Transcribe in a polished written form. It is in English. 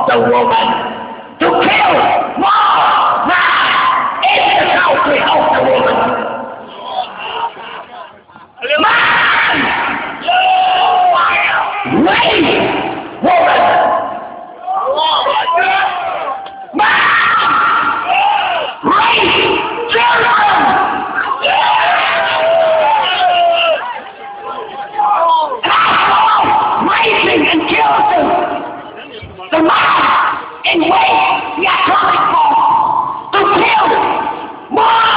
the woman, to kill more man in the country of the woman. Man! Rape woman! Man! Rape children! Raping and killing the man in ways the atomic bomb to kill more